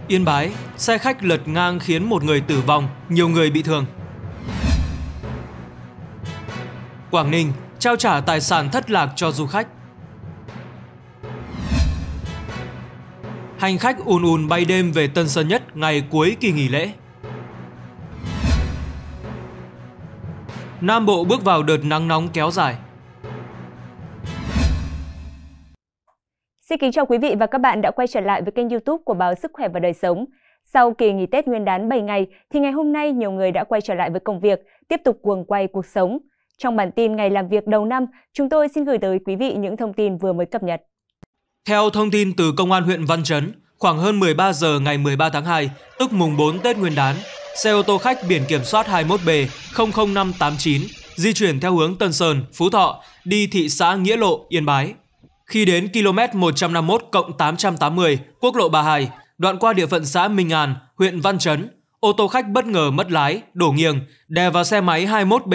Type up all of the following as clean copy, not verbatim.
Yên Bái, xe khách lật ngang khiến một người tử vong, nhiều người bị thương. Quảng Ninh, trao trả tài sản thất lạc cho du khách. Hành khách ùn ùn bay đêm về Tân Sơn Nhất ngày cuối kỳ nghỉ lễ. Nam Bộ bước vào đợt nắng nóng kéo dài. Xin kính chào quý vị và các bạn đã quay trở lại với kênh YouTube của báo Sức khỏe và Đời sống. Sau kỳ nghỉ Tết Nguyên đán 7 ngày thì ngày hôm nay nhiều người đã quay trở lại với công việc, tiếp tục guồng quay cuộc sống. Trong bản tin ngày làm việc đầu năm, chúng tôi xin gửi tới quý vị những thông tin vừa mới cập nhật. Theo thông tin từ Công an huyện Văn Chấn, khoảng hơn 13 giờ ngày 13 tháng 2, tức mùng 4 Tết Nguyên đán, xe ô tô khách biển kiểm soát 21B00589 di chuyển theo hướng Tân Sơn, Phú Thọ, đi thị xã Nghĩa Lộ, Yên Bái. Khi đến km 151+880 quốc lộ 32, đoạn qua địa phận xã Minh An, huyện Văn Chấn, ô tô khách bất ngờ mất lái, đổ nghiêng, đè vào xe máy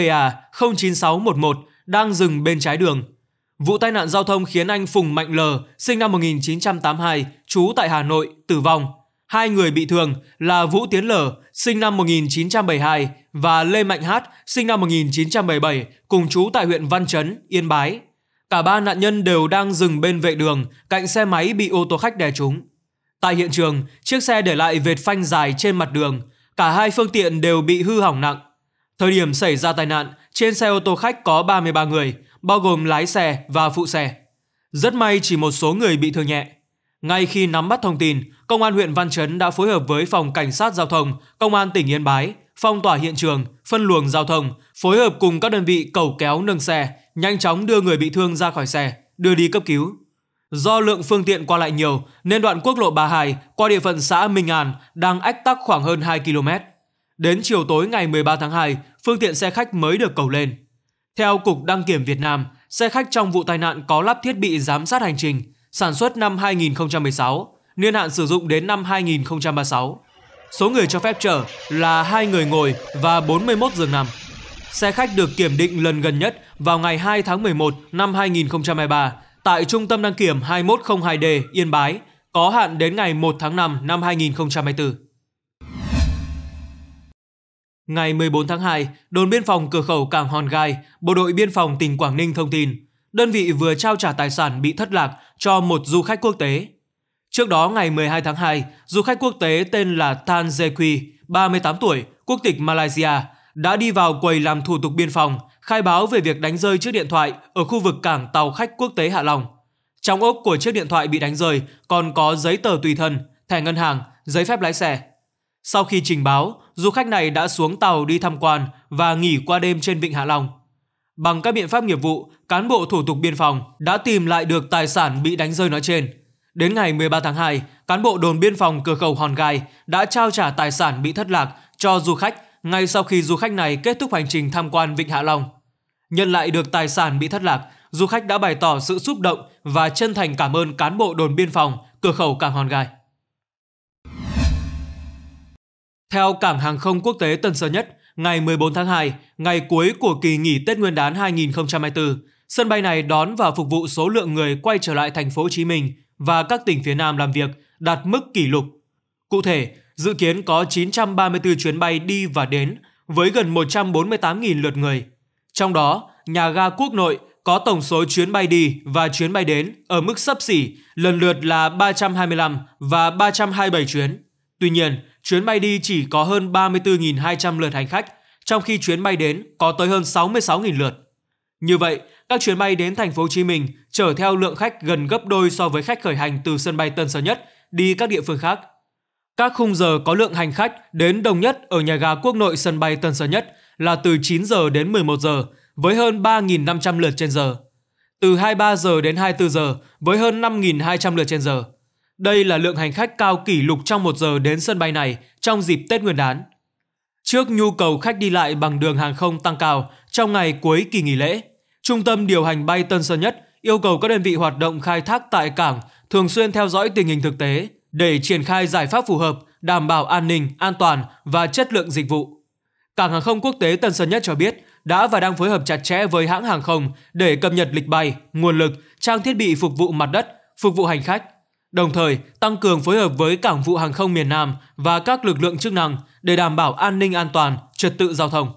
21BA09611 đang dừng bên trái đường. Vụ tai nạn giao thông khiến anh Phùng Mạnh L, sinh năm 1982, trú tại Hà Nội, tử vong. Hai người bị thương là Vũ Tiến L, sinh năm 1972 và Lê Mạnh H, sinh năm 1977, cùng trú tại huyện Văn Chấn, Yên Bái. Cả ba nạn nhân đều đang dừng bên vệ đường, cạnh xe máy bị ô tô khách đè trúng. Tại hiện trường, chiếc xe để lại vệt phanh dài trên mặt đường, cả hai phương tiện đều bị hư hỏng nặng. Thời điểm xảy ra tai nạn, trên xe ô tô khách có 33 người, bao gồm lái xe và phụ xe. Rất may chỉ một số người bị thương nhẹ. Ngay khi nắm bắt thông tin, Công an huyện Văn Chấn đã phối hợp với Phòng Cảnh sát Giao thông, Công an tỉnh Yên Bái, phong tỏa hiện trường, phân luồng giao thông, phối hợp cùng các đơn vị cẩu kéo nâng xe, nhanh chóng đưa người bị thương ra khỏi xe, đưa đi cấp cứu. Do lượng phương tiện qua lại nhiều nên đoạn quốc lộ 32 qua địa phận xã Minh An đang ách tắc khoảng hơn 2 km. Đến chiều tối ngày 13 tháng 2, phương tiện xe khách mới được cẩu lên. Theo Cục Đăng kiểm Việt Nam, xe khách trong vụ tai nạn có lắp thiết bị giám sát hành trình, sản xuất năm 2016, niên hạn sử dụng đến năm 2036. Số người cho phép chở là 2 người ngồi và 41 giường nằm. Xe khách được kiểm định lần gần nhất vào ngày 2 tháng 11 năm 2023 tại Trung tâm đăng kiểm 2102D Yên Bái, có hạn đến ngày 1 tháng 5 năm 2024. Ngày 14 tháng 2, đồn biên phòng cửa khẩu cảng Hòn Gai, Bộ đội biên phòng tỉnh Quảng Ninh thông tin, đơn vị vừa trao trả tài sản bị thất lạc cho một du khách quốc tế. Trước đó ngày 12 tháng 2, du khách quốc tế tên là Tan Zequi, 38 tuổi, quốc tịch Malaysia, đã đi vào quầy làm thủ tục biên phòng, khai báo về việc đánh rơi chiếc điện thoại ở khu vực cảng tàu khách quốc tế Hạ Long. Trong ốp của chiếc điện thoại bị đánh rơi còn có giấy tờ tùy thân, thẻ ngân hàng, giấy phép lái xe. Sau khi trình báo, du khách này đã xuống tàu đi tham quan và nghỉ qua đêm trên vịnh Hạ Long. Bằng các biện pháp nghiệp vụ, cán bộ thủ tục biên phòng đã tìm lại được tài sản bị đánh rơi nói trên. Đến ngày 13 tháng 2, cán bộ đồn biên phòng cửa khẩu Hòn Gai đã trao trả tài sản bị thất lạc cho du khách ngay sau khi du khách này kết thúc hành trình tham quan vịnh Hạ Long. Nhận lại được tài sản bị thất lạc, du khách đã bày tỏ sự xúc động và chân thành cảm ơn cán bộ đồn biên phòng cửa khẩu cảng Hòn Gai. Theo Cảng hàng không quốc tế Tân Sơn Nhất, ngày 14 tháng 2, ngày cuối của kỳ nghỉ Tết Nguyên đán 2024, sân bay này đón và phục vụ số lượng người quay trở lại thành phố Hồ Chí Minh và các tỉnh phía Nam làm việc đạt mức kỷ lục. Cụ thể, dự kiến có 934 chuyến bay đi và đến với gần 148.000 lượt người. Trong đó, nhà ga quốc nội có tổng số chuyến bay đi và chuyến bay đến ở mức xấp xỉ, lần lượt là 325 và 327 chuyến. Tuy nhiên, chuyến bay đi chỉ có hơn 34.200 lượt hành khách, trong khi chuyến bay đến có tới hơn 66.000 lượt. Như vậy, các chuyến bay đến thành phố Hồ Chí Minh chở theo lượng khách gần gấp đôi so với khách khởi hành từ sân bay Tân Sơn Nhất đi các địa phương khác. Các khung giờ có lượng hành khách đến đông nhất ở nhà ga quốc nội sân bay Tân Sơn Nhất là từ 9 giờ đến 11 giờ với hơn 3.500 lượt trên giờ. Từ 23 giờ đến 24 giờ với hơn 5.200 lượt trên giờ. Đây là lượng hành khách cao kỷ lục trong một giờ đến sân bay này trong dịp Tết Nguyên đán. Trước nhu cầu khách đi lại bằng đường hàng không tăng cao trong ngày cuối kỳ nghỉ lễ, Trung tâm điều hành bay Tân Sơn Nhất yêu cầu các đơn vị hoạt động khai thác tại cảng thường xuyên theo dõi tình hình thực tế để triển khai giải pháp phù hợp, đảm bảo an ninh, an toàn và chất lượng dịch vụ. Cảng hàng không quốc tế Tân Sơn Nhất cho biết đã và đang phối hợp chặt chẽ với hãng hàng không để cập nhật lịch bay, nguồn lực, trang thiết bị phục vụ mặt đất, phục vụ hành khách. đồng thời tăng cường phối hợp với Cảng vụ Hàng không miền Nam và các lực lượng chức năng để đảm bảo an ninh an toàn, trật tự giao thông.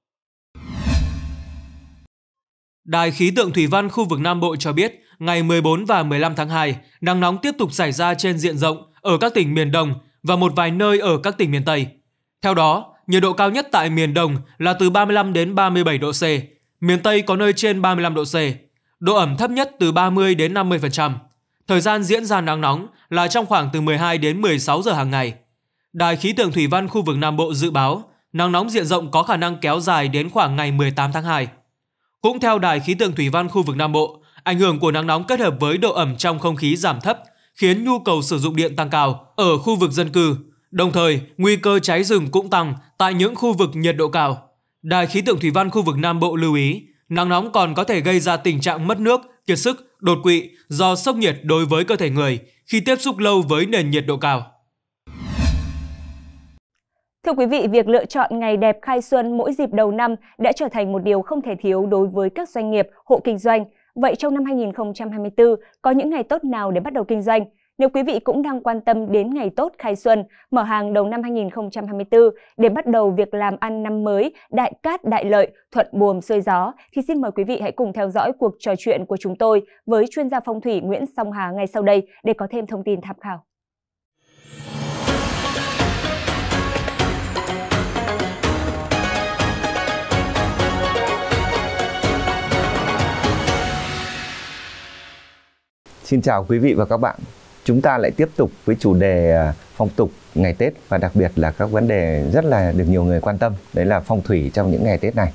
Đài khí tượng thủy văn khu vực Nam Bộ cho biết, ngày 14 và 15 tháng 2, nắng nóng tiếp tục xảy ra trên diện rộng ở các tỉnh miền Đông và một vài nơi ở các tỉnh miền Tây. Theo đó, nhiệt độ cao nhất tại miền Đông là từ 35 đến 37 độ C, miền Tây có nơi trên 35 độ C, độ ẩm thấp nhất từ 30 đến 50%. Thời gian diễn ra nắng nóng là trong khoảng từ 12 đến 16 giờ hàng ngày. Đài khí tượng thủy văn khu vực Nam Bộ dự báo, nắng nóng diện rộng có khả năng kéo dài đến khoảng ngày 18 tháng 2. Cũng theo Đài khí tượng thủy văn khu vực Nam Bộ, ảnh hưởng của nắng nóng kết hợp với độ ẩm trong không khí giảm thấp khiến nhu cầu sử dụng điện tăng cao ở khu vực dân cư. Đồng thời, nguy cơ cháy rừng cũng tăng tại những khu vực nhiệt độ cao. Đài khí tượng thủy văn khu vực Nam Bộ lưu ý, nắng nóng còn có thể gây ra tình trạng mất nước, kiệt sức, đột quỵ do sốc nhiệt đối với cơ thể người khi tiếp xúc lâu với nền nhiệt độ cao. Thưa quý vị, việc lựa chọn ngày đẹp khai xuân mỗi dịp đầu năm đã trở thành một điều không thể thiếu đối với các doanh nghiệp, hộ kinh doanh. Vậy trong năm 2024, có những ngày tốt nào để bắt đầu kinh doanh? Nếu quý vị cũng đang quan tâm đến ngày tốt khai xuân, mở hàng đầu năm 2024 để bắt đầu việc làm ăn năm mới, đại cát đại lợi, thuận buồm xuôi gió, thì xin mời quý vị hãy cùng theo dõi cuộc trò chuyện của chúng tôi với chuyên gia phong thủy Nguyễn Song Hà ngay sau đây để có thêm thông tin tham khảo. Xin chào quý vị và các bạn. Chúng ta lại tiếp tục với chủ đề phong tục ngày Tết và đặc biệt là các vấn đề rất là được nhiều người quan tâm. Đấy là phong thủy trong những ngày Tết này.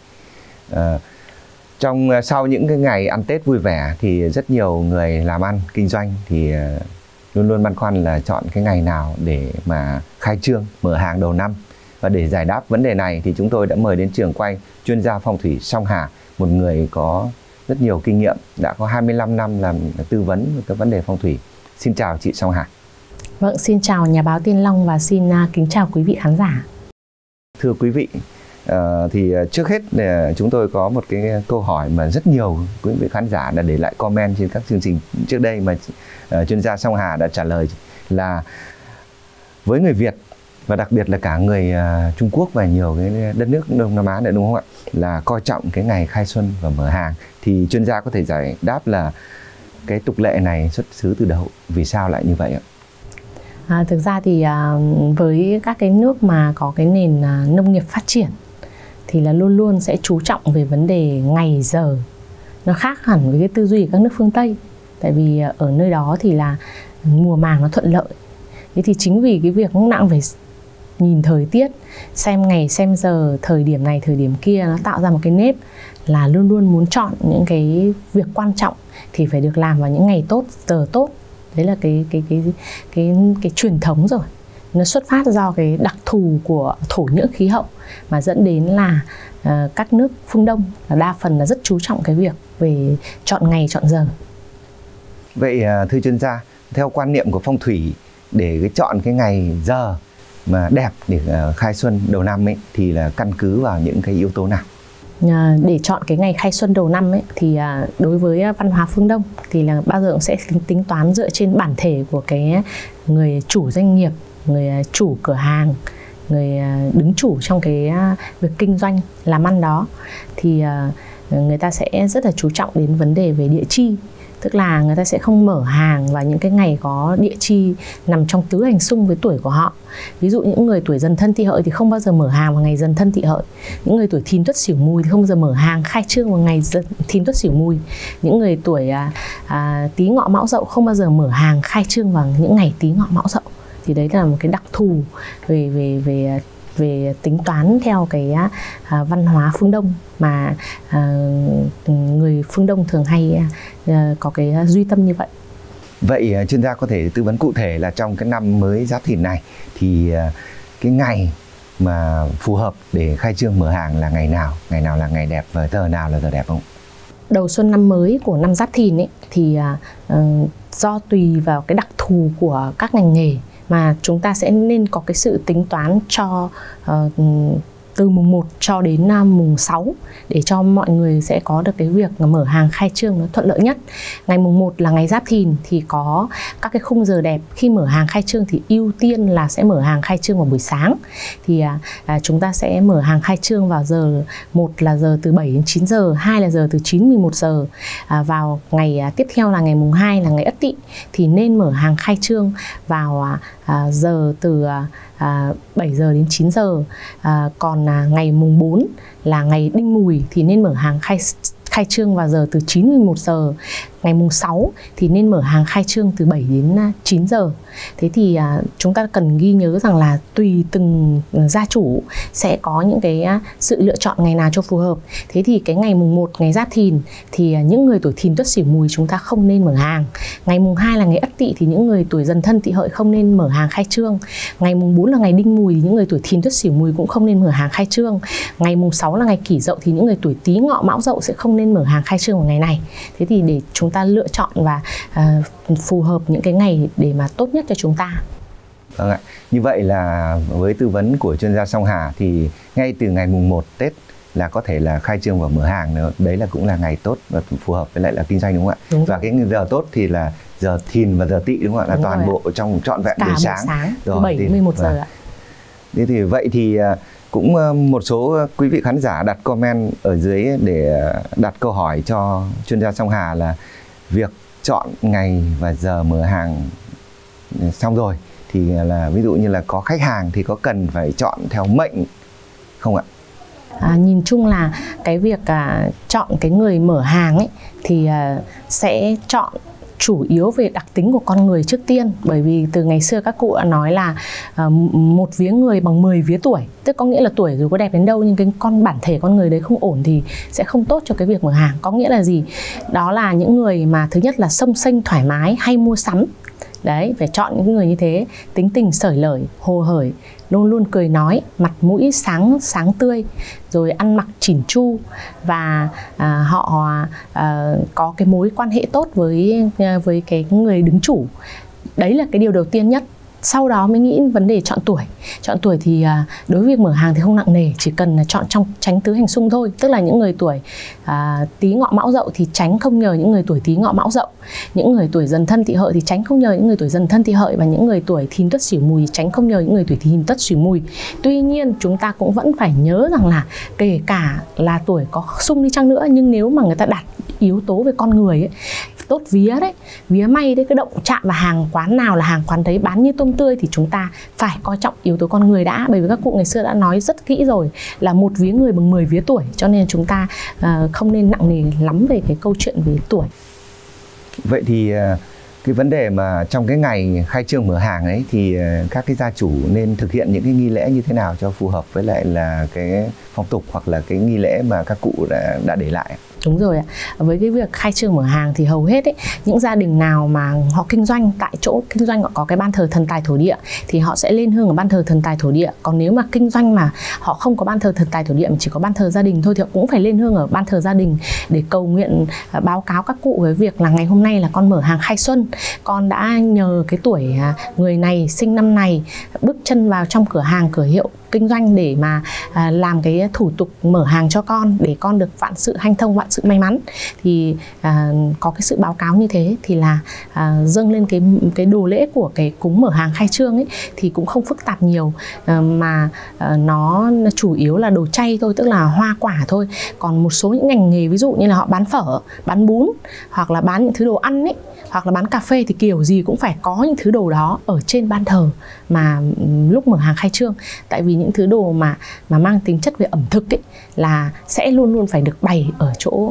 Sau những cái ngày ăn Tết vui vẻ thì rất nhiều người làm ăn, kinh doanh thì luôn luôn băn khoăn là chọn cái ngày nào để mà khai trương, mở hàng đầu năm. Và để giải đáp vấn đề này thì chúng tôi đã mời đến trường quay chuyên gia phong thủy Song Hà, một người có rất nhiều kinh nghiệm, đã có 25 năm làm tư vấn về các vấn đề phong thủy. Xin chào chị Song Hà. Vâng, xin chào nhà báo Tiên Long và xin kính chào quý vị khán giả. Thưa quý vị, thì trước hết chúng tôi có một cái câu hỏi mà rất nhiều quý vị khán giả đã để lại comment trên các chương trình trước đây mà chuyên gia Song Hà đã trả lời là với người Việt và đặc biệt là cả người Trung Quốc và nhiều cái đất nước Đông Nam Á này, đúng không ạ, là coi trọng cái ngày khai xuân và mở hàng, thì chuyên gia có thể giải đáp là cái tục lệ này xuất xứ từ đâu, vì sao lại như vậy ạ? Thực ra thì với các cái nước mà có cái nền nông nghiệp phát triển thì là luôn luôn sẽ chú trọng về vấn đề ngày giờ. Nó khác hẳn với cái tư duy của các nước phương Tây. Tại vì ở nơi đó thì là mùa màng nó thuận lợi. Thế thì chính vì cái việc lúc nào phải nhìn thời tiết, xem ngày, xem giờ, thời điểm này, thời điểm kia, nó tạo ra một cái nếp là luôn luôn muốn chọn những cái việc quan trọng thì phải được làm vào những ngày tốt, giờ tốt. Đấy là cái truyền thống rồi. Nó xuất phát do cái đặc thù của thổ nhưỡng khí hậu mà dẫn đến là các nước phương Đông là đa phần là rất chú trọng cái việc về chọn ngày, chọn giờ. Vậy thưa chuyên gia, theo quan niệm của phong thủy, để chọn cái ngày giờ mà đẹp để khai xuân đầu năm ấy thì là căn cứ vào những cái yếu tố nào? Để chọn cái ngày khai xuân đầu năm ấy thì đối với văn hóa phương Đông thì là bao giờ cũng sẽ tính toán dựa trên bản thể của cái người chủ doanh nghiệp, người chủ cửa hàng, người đứng chủ trong cái việc kinh doanh làm ăn đó, thì người ta sẽ rất là chú trọng đến vấn đề về địa chi. Tức là người ta sẽ không mở hàng vào những cái ngày có địa chi nằm trong tứ hành xung với tuổi của họ. Ví dụ những người tuổi Dần Thân Tỵ Hợi thì không bao giờ mở hàng vào ngày Dần Thân Tỵ Hợi. Những người tuổi Thìn Tuất Sửu Mùi thì không bao giờ mở hàng khai trương vào ngày Thìn Tuất Sửu Mùi. Những người tuổi Tý Ngọ Mão Dậu không bao giờ mở hàng khai trương vào những ngày Tý Ngọ Mão Dậu. Thì đấy là một cái đặc thù về tính toán theo cái văn hóa phương Đông mà người phương Đông thường hay có cái duy tâm như vậy. Vậy chuyên gia có thể tư vấn cụ thể là trong cái năm mới Giáp Thìn này thì cái ngày mà phù hợp để khai trương mở hàng là ngày nào? Ngày nào là ngày đẹp và giờ nào là giờ đẹp không? Đầu xuân năm mới của năm Giáp Thìn ấy thì do tùy vào cái đặc thù của các ngành nghề mà chúng ta sẽ nên có cái sự tính toán cho từ mùng 1 cho đến mùng 6 để cho mọi người sẽ có được cái việc mở hàng khai trương nó thuận lợi nhất. Ngày mùng 1 là ngày Giáp Thìn thì có các cái khung giờ đẹp. Khi mở hàng khai trương thì ưu tiên là sẽ mở hàng khai trương vào buổi sáng. Thì chúng ta sẽ mở hàng khai trương vào giờ, một là giờ từ 7 đến 9 giờ, hai là giờ từ 9 đến 11 giờ. Vào ngày tiếp theo là ngày mùng 2 là ngày Ất Tỵ thì nên mở hàng khai trương vào giờ từ 7 giờ đến 9 giờ. Còn ngày mùng 4 là ngày Đinh Mùi thì nên mở hàng khai trương vào giờ từ 9 đến 11 giờ. Ngày mùng 6 thì nên mở hàng khai trương từ 7 đến 9 giờ. Thế thì chúng ta cần ghi nhớ rằng là tùy từng gia chủ sẽ có những cái sự lựa chọn ngày nào cho phù hợp. Thế thì cái ngày mùng 1 ngày Giáp Thìn thì những người tuổi Thìn Tuất Sửu Mùi chúng ta không nên mở hàng. Ngày mùng 2 là ngày Ất Tỵ thì những người tuổi Dần Thân Tỵ Hợi không nên mở hàng khai trương. Ngày mùng 4 là ngày Đinh Mùi thì những người tuổi Thìn Tuất Sửu Mùi cũng không nên mở hàng khai trương. Ngày mùng 6 là ngày Kỷ Dậu thì những người tuổi Tý Ngọ Mão Dậu sẽ không nên mở hàng khai trương vào ngày này. Thế thì để chúng ta lựa chọn và phù hợp những cái ngày để mà tốt nhất cho chúng ta. Vâng ạ. Như vậy là với tư vấn của chuyên gia Song Hà thì ngay từ ngày mùng 1 Tết là có thể là khai trương và mở hàng nữa. Đấy là cũng là ngày tốt và phù hợp với lại là kinh doanh, đúng không ạ? Đúng và rồi. cái giờ tốt thì là giờ Thìn và giờ Tỵ, đúng không ạ? Là Đúng toàn rồi. bộ trong trọn vẹn Cả buổi buổi sáng. từ 7 đến 11 giờ ạ. Thế thì vậy thì cũng một số quý vị khán giả đặt comment ở dưới để đặt câu hỏi cho chuyên gia Song Hà là việc chọn ngày và giờ mở hàng xong rồi thì là ví dụ như là có khách hàng thì có cần phải chọn theo mệnh không ạ? Nhìn chung là cái việc chọn cái người mở hàng ấy thì sẽ chọn chủ yếu về đặc tính của con người trước tiên. Bởi vì từ ngày xưa các cụ đã nói là một vía người bằng 10 vía tuổi. Tức có nghĩa là tuổi dù có đẹp đến đâu nhưng cái bản thể con người đấy không ổn thì sẽ không tốt cho cái việc mở hàng. Có nghĩa là gì? Đó là những người mà thứ nhất là xông xênh thoải mái, hay mua sắm. Đấy, phải chọn những người như thế, tính tình xởi lởi, hồ hởi, luôn luôn cười nói, mặt mũi sáng tươi, rồi ăn mặc chỉn chu và họ có cái mối quan hệ tốt với cái người đứng chủ. Đấy là cái điều đầu tiên nhất. Sau đó mới nghĩ vấn đề chọn tuổi. Chọn tuổi thì đối với việc mở hàng thì không nặng nề, chỉ cần là chọn trong chánh tứ hành xung thôi. Tức là những người tuổi Tý Ngọ Mão Dậu thì tránh không nhờ những người tuổi Tý Ngọ Mão Dậu. Những người tuổi Dần Thân Tỵ Hợi thì tránh không nhờ những người tuổi Dần Thân Tỵ Hợi. Và những người tuổi Thìn Tuất Sửu Mùi tránh không nhờ những người tuổi Thìn Tuất Sửu Mùi. Tuy nhiên chúng ta cũng vẫn phải nhớ rằng là kể cả là tuổi có xung đi chăng nữa, nhưng nếu mà người ta đặt yếu tố về con người ấy, tốt vía đấy, vía may đấy, cái động chạm vào hàng quán nào là hàng quán đấy bán như tôm tươi thì chúng ta phải coi trọng yếu tố con người đã. Bởi vì các cụ ngày xưa đã nói rất kỹ rồi là một vía người bằng 10 vía tuổi, cho nên chúng ta không nên nặng nề lắm về cái câu chuyện về tuổi. Vậy thì cái vấn đề mà trong cái ngày khai trương mở hàng ấy thì các cái gia chủ nên thực hiện những cái nghi lễ như thế nào cho phù hợp với lại là cái phong tục hoặc là cái nghi lễ mà các cụ đã để lại? Đúng rồi ạ. Với cái việc khai trương mở hàng thì hầu hết ấy, những gia đình nào mà họ kinh doanh tại chỗ kinh doanh họ có cái ban thờ thần tài thổ địa thì họ sẽ lên hương ở ban thờ thần tài thổ địa. Còn nếu mà kinh doanh mà họ không có ban thờ thần tài thổ địa mà chỉ có ban thờ gia đình thôi thì họ cũng phải lên hương ở ban thờ gia đình để cầu nguyện, báo cáo các cụ với việc là ngày hôm nay là con mở hàng khai xuân, con đã nhờ cái tuổi người này sinh năm này bước chân vào trong cửa hàng cửa hiệu kinh doanh để mà làm cái thủ tục mở hàng cho con để con được vạn sự hanh thông, vạn sự may mắn. Thì có cái sự báo cáo như thế thì là dâng lên cái đồ lễ của cái cúng mở hàng khai trương ấy thì cũng không phức tạp nhiều, mà nó chủ yếu là đồ chay thôi, tức là hoa quả thôi. Còn một số những ngành nghề ví dụ như là họ bán phở, bán bún hoặc là bán những thứ đồ ăn ấy, hoặc là bán cà phê thì kiểu gì cũng phải có những thứ đồ đó ở trên ban thờ mà lúc mở hàng khai trương. Tại vì những thứ đồ mà mang tính chất về ẩm thực ấy là sẽ luôn luôn phải được bày ở chỗ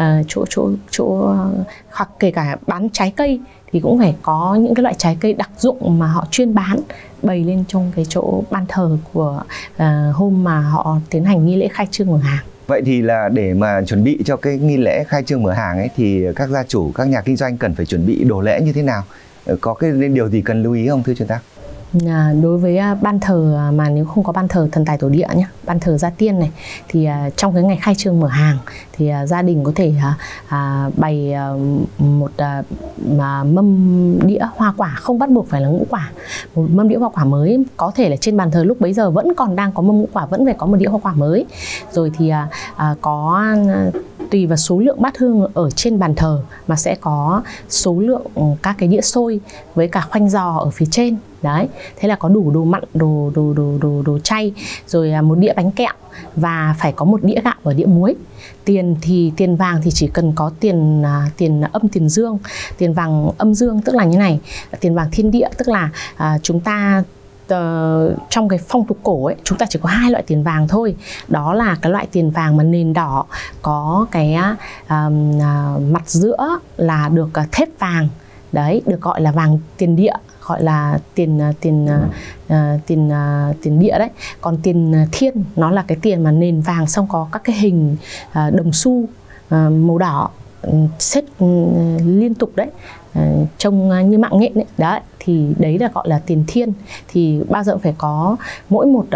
hoặc kể cả bán trái cây thì cũng phải có những cái loại trái cây đặc dụng mà họ chuyên bán bày lên trong cái chỗ ban thờ của hôm mà họ tiến hành nghi lễ khai trương mở hàng. Vậy thì là để mà chuẩn bị cho cái nghi lễ khai trương mở hàng ấy thì các gia chủ, các nhà kinh doanh cần phải chuẩn bị đồ lễ như thế nào? Có cái điều gì cần lưu ý không thưa chuyên gia? Đối với ban thờ mà nếu không có ban thờ thần tài tổ địa nhé, ban thờ gia tiên này, thì trong cái ngày khai trương mở hàng thì gia đình có thể bày một mâm đĩa hoa quả, không bắt buộc phải là ngũ quả, một mâm đĩa hoa quả mới. Có thể là trên bàn thờ lúc bấy giờ vẫn còn đang có mâm ngũ quả, vẫn phải có một đĩa hoa quả mới. Rồi thì có tùy vào số lượng bát hương ở trên bàn thờ mà sẽ có số lượng các cái đĩa xôi với cả khoanh giò ở phía trên. Đấy, thế là có đủ đồ mặn, đồ chay, rồi một đĩa bánh kẹo và phải có một đĩa gạo và đĩa muối. Tiền vàng thì chỉ cần có tiền âm, tiền dương, tiền vàng âm dương, tức là như này, tiền vàng thiên địa, tức là chúng ta trong cái phong tục cổ ấy, chúng ta chỉ có 2 loại tiền vàng thôi. Đó là cái loại tiền vàng mà nền đỏ, có cái mặt giữa là được thép vàng, đấy, được gọi là vàng tiền địa, gọi là tiền địa đấy. Còn tiền thiên nó là cái tiền mà nền vàng xong có các cái hình đồng xu màu đỏ xếp liên tục đấy, trông như mạng nhện đấy. Đấy thì đấy là gọi là tiền thiên. Thì bao giờ phải có mỗi một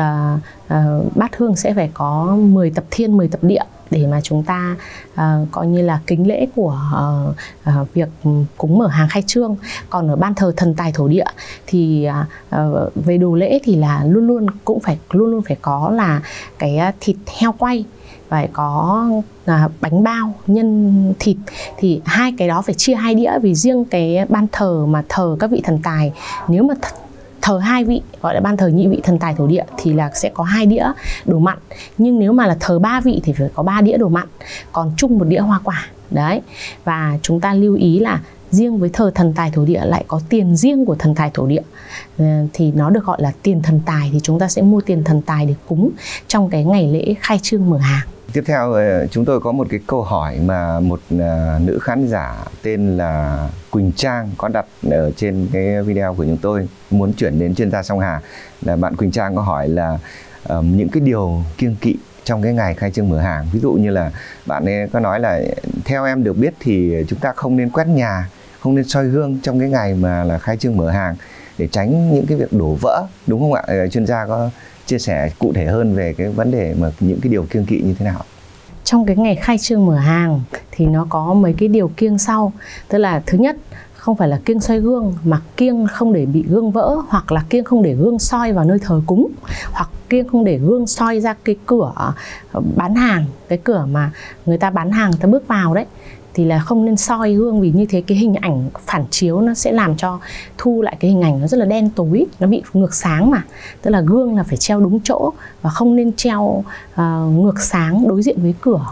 bát hương sẽ phải có 10 tập thiên, 10 tập địa để mà chúng ta coi như là kính lễ của việc cúng mở hàng khai trương. Còn ở ban thờ thần tài thổ địa thì về đồ lễ thì là luôn luôn phải có là cái thịt heo quay, phải có bánh bao nhân thịt. Thì 2 cái đó phải chia 2 đĩa, vì riêng cái ban thờ mà thờ các vị thần tài, nếu mà thờ 2 vị gọi là ban thờ nhị vị thần tài thổ địa thì là sẽ có 2 đĩa đồ mặn. Nhưng nếu mà là thờ 3 vị thì phải có 3 đĩa đồ mặn, còn chung một đĩa hoa quả. Đấy, và chúng ta lưu ý là riêng với thờ thần tài thổ địa lại có tiền riêng của thần tài thổ địa, thì nó được gọi là tiền thần tài. Thì chúng ta sẽ mua tiền thần tài để cúng trong cái ngày lễ khai trương mở hàng. Tiếp theo chúng tôi có một cái câu hỏi mà một nữ khán giả tên là Quỳnh Trang có đặt ở trên cái video của chúng tôi, muốn chuyển đến chuyên gia Song Hà. Là bạn Quỳnh Trang có hỏi là những cái điều kiêng kỵ trong cái ngày khai trương mở hàng. Ví dụ như là bạn ấy có nói là theo em được biết thì chúng ta không nên quét nhà, không nên soi gương trong cái ngày mà là khai trương mở hàng để tránh những cái việc đổ vỡ, đúng không ạ? Chuyên gia có chia sẻ cụ thể hơn về cái vấn đề mà những cái điều kiêng kỵ như thế nào? Trong cái ngày khai trương mở hàng thì nó có mấy cái điều kiêng sau. Tức là thứ nhất, không phải là kiêng soi gương, mà kiêng không để bị gương vỡ, hoặc là kiêng không để gương soi vào nơi thờ cúng, hoặc kiêng không để gương soi ra cái cửa bán hàng, cái cửa mà người ta bán hàng người ta bước vào đấy, thì là không nên soi gương, vì như thế cái hình ảnh phản chiếu nó sẽ làm cho thu lại cái hình ảnh nó rất là đen tối, nó bị ngược sáng mà. Tức là gương là phải treo đúng chỗ và không nên treo ngược sáng đối diện với cửa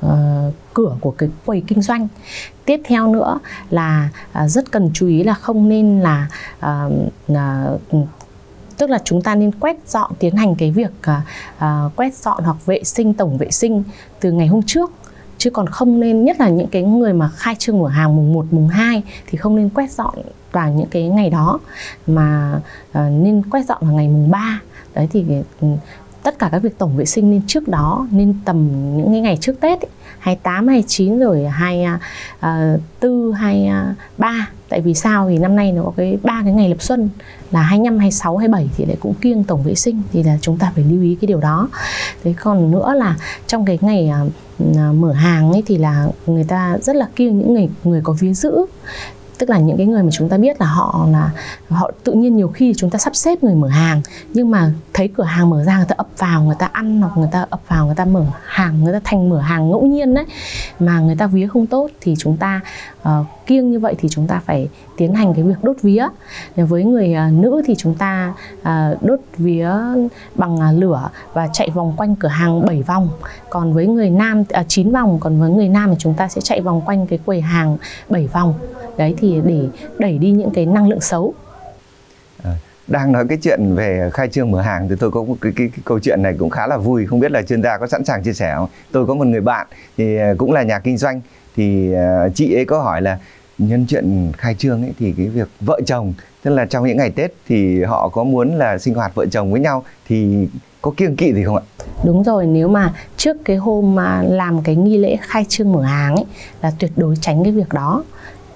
của cái quầy kinh doanh. Tiếp theo nữa là rất cần chú ý là không nên tức là chúng ta nên quét dọn, tiến hành cái việc quét dọn hoặc vệ sinh, tổng vệ sinh từ ngày hôm trước. Chứ còn không nên, nhất là những cái người mà khai trương mở hàng mùng 1, mùng 2 thì không nên quét dọn vào những cái ngày đó, mà nên quét dọn vào ngày mùng 3. Đấy thì tất cả các việc tổng vệ sinh nên trước đó, nên tầm những cái ngày trước Tết ấy, 28, 29 rồi 24, 23. Tại vì sao? Vì năm nay nó có cái 3 cái ngày lập xuân là 25, 26, 27 thì lại cũng kiêng tổng vệ sinh, thì là chúng ta phải lưu ý cái điều đó. Thế còn nữa là trong cái ngày mở hàng ấy thì là người ta rất là kiêng những người có vía giữ. Tức là những cái người mà chúng ta biết là họ tự nhiên nhiều khi chúng ta sắp xếp người mở hàng, nhưng mà thấy cửa hàng mở ra người ta ập vào, người ta ăn, hoặc người ta ập vào người ta mở hàng, người ta thành mở hàng ngẫu nhiên đấy, mà người ta vía không tốt, thì chúng ta kiêng như vậy thì chúng ta phải tiến hành cái việc đốt vía. Với người nữ thì chúng ta đốt vía bằng lửa và chạy vòng quanh cửa hàng 7 vòng. Còn với người nam 9 vòng, còn với người nam thì chúng ta sẽ chạy vòng quanh cái quầy hàng 7 vòng. Đấy thì để đẩy đi những cái năng lượng xấu. Đang nói cái chuyện về khai trương mở hàng thì tôi có một cái câu chuyện này cũng khá là vui, không biết là chuyên gia có sẵn sàng chia sẻ không? Tôi có một người bạn thì cũng là nhà kinh doanh, thì chị ấy có hỏi là nhân chuyện khai trương ấy thì cái việc vợ chồng, tức là trong những ngày Tết thì họ có muốn là sinh hoạt vợ chồng với nhau thì có kiêng kỵ gì không ạ? Đúng rồi, nếu mà trước cái hôm mà làm cái nghi lễ khai trương mở hàng ấy là tuyệt đối tránh cái việc đó.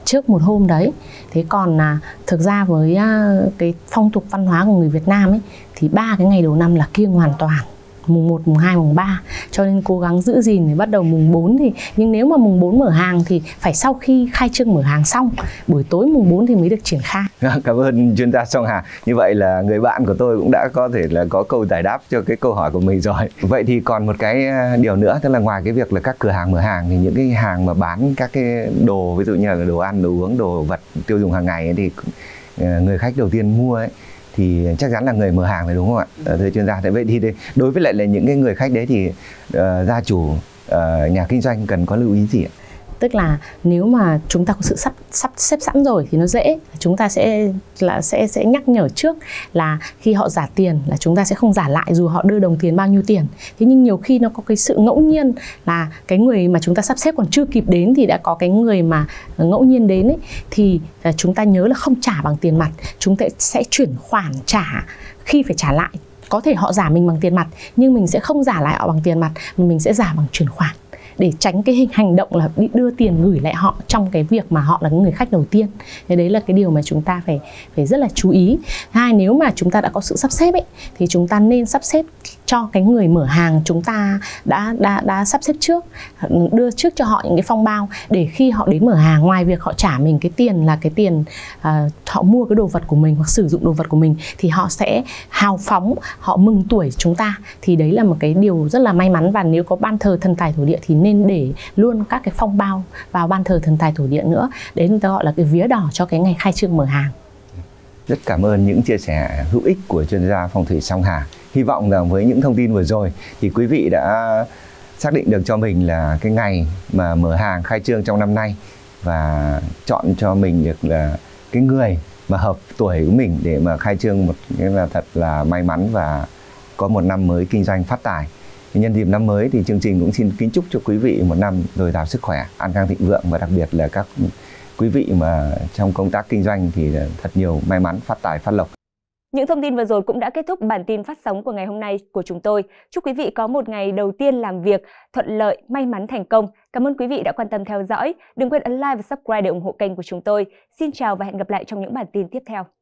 trước một hôm đấy. Thế còn thực ra với cái phong tục văn hóa của người Việt Nam ấy thì 3 cái ngày đầu năm là kiêng hoàn toàn, mùng 1, mùng 2, mùng 3. Cho nên cố gắng giữ gìn để bắt đầu mùng 4 thì, nhưng nếu mà mùng 4 mở hàng thì phải sau khi khai trương mở hàng xong, buổi tối mùng 4 thì mới được triển khai. Cảm ơn chuyên gia Song Hà. Như vậy là người bạn của tôi cũng đã có thể là có câu giải đáp cho cái câu hỏi của mình rồi. Vậy thì còn một cái điều nữa, tức là ngoài cái việc là các cửa hàng mở hàng thì những cái hàng mà bán các cái đồ, ví dụ như là đồ ăn, đồ uống, đồ vật tiêu dùng hàng ngày ấy, thì người khách đầu tiên mua ấy thì chắc chắn là người mở hàng rồi, đúng không ạ? Thưa chuyên gia, vậy thì đối với lại là những cái người khách đấy thì gia chủ nhà kinh doanh cần có lưu ý gì ạ? Tức là nếu mà chúng ta có sự sắp xếp sẵn rồi thì nó dễ, chúng ta sẽ nhắc nhở trước là khi họ giả tiền là chúng ta sẽ không giả lại dù họ đưa đồng tiền bao nhiêu tiền. Thế nhưng nhiều khi nó có cái sự ngẫu nhiên là cái người mà chúng ta sắp xếp còn chưa kịp đến thì đã có cái người mà ngẫu nhiên đến ấy, thì chúng ta nhớ là không trả bằng tiền mặt, chúng ta sẽ chuyển khoản trả khi phải trả lại. Có thể họ giả mình bằng tiền mặt nhưng mình sẽ không giả lại họ bằng tiền mặt mà mình sẽ giả bằng chuyển khoản, để tránh cái hành động là đi đưa tiền gửi lại họ trong cái việc mà họ là người khách đầu tiên. Thế đấy là cái điều mà chúng ta phải rất là chú ý. Hai, nếu mà chúng ta đã có sự sắp xếp ấy, thì chúng ta nên sắp xếp cho cái người mở hàng chúng ta đã sắp xếp trước, đưa trước cho họ những cái phong bao để khi họ đến mở hàng, ngoài việc họ trả mình cái tiền là cái tiền họ mua cái đồ vật của mình hoặc sử dụng đồ vật của mình, thì họ sẽ hào phóng, họ mừng tuổi chúng ta. Thì đấy là một cái điều rất là may mắn. Và nếu có ban thờ thần tài thổ địa thì nên để luôn các cái phong bao vào ban thờ thần tài thổ địa nữa. Đấy người ta gọi là cái vía đỏ cho cái ngày khai trương mở hàng. Rất cảm ơn những chia sẻ hữu ích của chuyên gia phong thủy Song Hà. Hy vọng rằng với những thông tin vừa rồi thì quý vị đã xác định được cho mình là cái ngày mà mở hàng khai trương trong năm nay, và chọn cho mình được là cái người mà hợp tuổi của mình để mà khai trương một cái là thật là may mắn và có một năm mới kinh doanh phát tài. Nhân dịp năm mới thì chương trình cũng xin kính chúc cho quý vị một năm dồi dào sức khỏe, an khang thịnh vượng, và đặc biệt là các quý vị mà trong công tác kinh doanh thì thật nhiều may mắn, phát tài, phát lộc. Những thông tin vừa rồi cũng đã kết thúc bản tin phát sóng của ngày hôm nay của chúng tôi. Chúc quý vị có một ngày đầu tiên làm việc thuận lợi, may mắn, thành công. Cảm ơn quý vị đã quan tâm theo dõi. Đừng quên ấn like và subscribe để ủng hộ kênh của chúng tôi. Xin chào và hẹn gặp lại trong những bản tin tiếp theo.